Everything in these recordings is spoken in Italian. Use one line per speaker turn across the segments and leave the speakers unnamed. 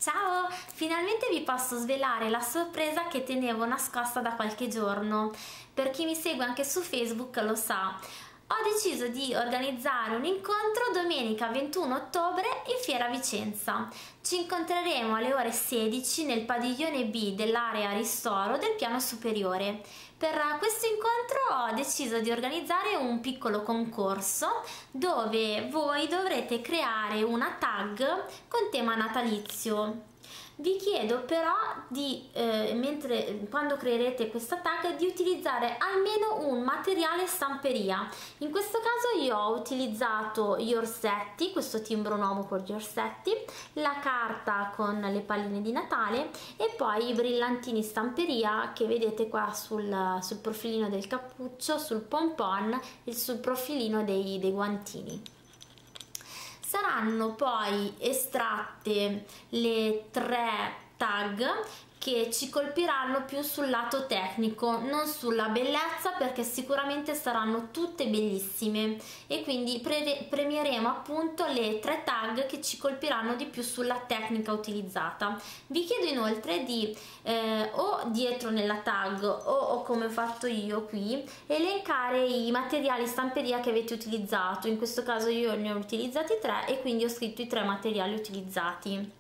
Ciao! Finalmente vi posso svelare la sorpresa che tenevo nascosta da qualche giorno. Per chi mi segue anche su Facebook lo sa. Ho deciso di organizzare un incontro domenica 21 ottobre in Fiera Vicenza. Ci incontreremo alle ore 16 nel padiglione B dell'area ristoro del piano superiore. Per questo incontro ho deciso di organizzare un piccolo concorso dove voi dovrete creare una tag con tema natalizio. Vi chiedo però di, quando creerete questa tag, di utilizzare almeno un materiale stamperia. In questo caso io ho utilizzato gli orsetti, questo timbro nuovo con gli orsetti, la carta con le palline di Natale e poi i brillantini stamperia che vedete qua sul profilino del cappuccio, sul pompon e sul profilino dei guantini. Saranno poi estratte le 3 tag che ci colpiranno più sul lato tecnico, non sulla bellezza, perché sicuramente saranno tutte bellissime e quindi premieremo appunto le 3 tag che ci colpiranno di più sulla tecnica utilizzata. Vi chiedo inoltre di o dietro nella tag o come ho fatto io qui, elencare i materiali stamperia che avete utilizzato. In questo caso io ne ho utilizzati 3 e quindi ho scritto i 3 materiali utilizzati.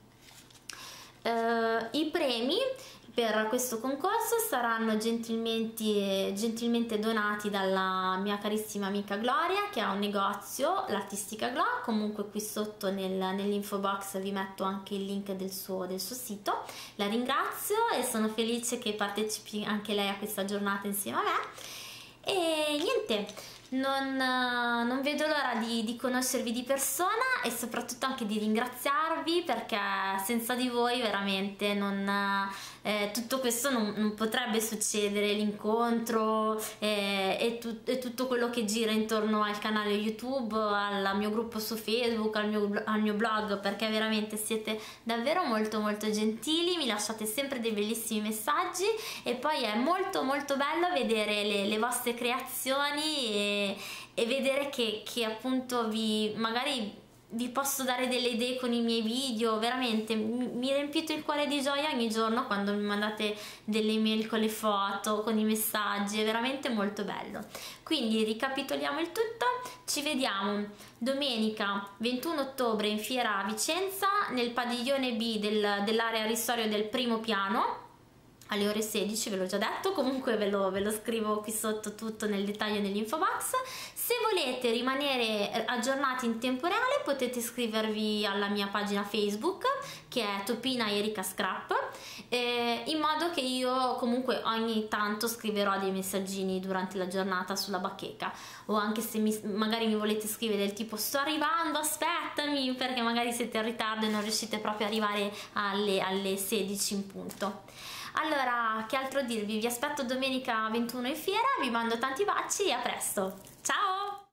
I premi per questo concorso saranno gentilmente donati dalla mia carissima amica Gloria, che ha un negozio, l'Artistica Glow. Comunque qui sotto nell'info box vi metto anche il link del suo sito. La ringrazio e sono felice che partecipi anche lei a questa giornata insieme a me. E niente, non vedo l'ora di conoscervi di persona e soprattutto anche di ringraziarvi, perché senza di voi veramente tutto questo non potrebbe succedere, l'incontro e tutto quello che gira intorno al canale YouTube, al mio gruppo su Facebook, al mio blog, perché veramente siete davvero molto gentili, mi lasciate sempre dei bellissimi messaggi e poi è molto bello vedere le vostre creazioni e vedere che appunto magari vi posso dare delle idee con i miei video. Veramente mi riempite il cuore di gioia ogni giorno quando mi mandate delle email con le foto, con i messaggi, è veramente molto bello. Quindi ricapitoliamo il tutto: ci vediamo domenica 21 ottobre in Fiera Vicenza nel padiglione B dell'area ristoro del primo piano alle ore 16, ve l'ho già detto, comunque ve lo scrivo qui sotto tutto nel dettaglio nell'info box. Se volete rimanere aggiornati in tempo reale potete iscrivervi alla mia pagina Facebook, che è Topina Erika Scrap, in modo che io comunque ogni tanto scriverò dei messaggini durante la giornata sulla bacheca, o anche se magari mi volete scrivere del tipo sto arrivando, aspettami, perché magari siete in ritardo e non riuscite proprio ad arrivare alle 16 in punto. Allora, che altro dirvi? Vi aspetto domenica 21 in fiera, vi mando tanti baci e a presto! Ciao!